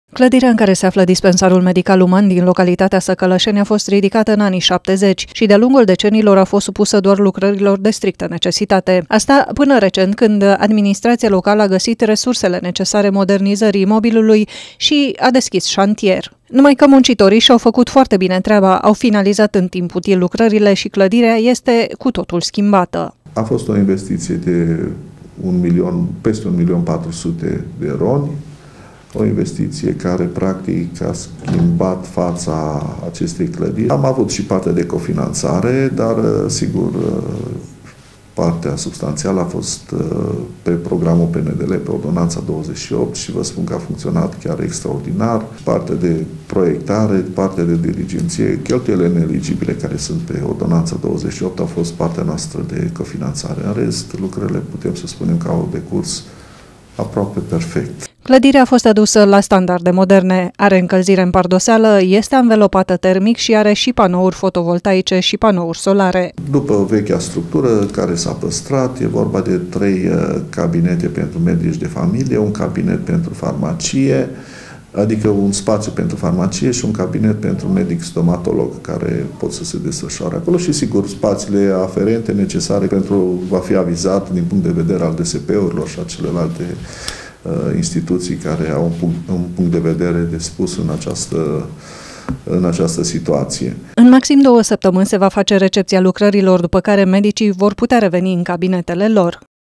Clădirea în care se află dispensarul medical uman din localitatea Săcălășeni a fost ridicată în anii 70 și de-a lungul decenilor a fost supusă doar lucrărilor de strictă necesitate. Asta până recent, când administrația locală a găsit resursele necesare modernizării imobilului și a deschis șantier. Numai că muncitorii și-au făcut foarte bine treaba, au finalizat în timp util lucrările și clădirea este cu totul schimbată. A fost o investiție de peste 1.400.000 de roni, o investiție care practic a schimbat fața acestei clădiri. Am avut și partea de cofinanțare, dar sigur partea substanțială a fost pe programul PNDL, pe ordonanța 28 și vă spun că a funcționat chiar extraordinar. Partea de proiectare, partea de diligenție, cheltuielile neeligibile care sunt pe ordonanța 28 au fost partea noastră de cofinanțare. În rest, lucrările putem să spunem că au decurs aproape perfect. Clădirea a fost adusă la standarde moderne, are încălzire în pardoseală, este anvelopată termic și are și panouri fotovoltaice și panouri solare. După vechea structură care s-a păstrat, e vorba de 3 cabinete pentru medici de familie, un cabinet pentru farmacie, adică un spațiu pentru farmacie și un cabinet pentru medic stomatolog care pot să se desfășoare acolo și, sigur, spațiile aferente necesare pentru va fi avizat din punct de vedere al DSP-urilor și a celelalte instituții care au un punct de vedere de spus în această situație. În maxim 2 săptămâni se va face recepția lucrărilor, după care medicii vor putea reveni în cabinetele lor.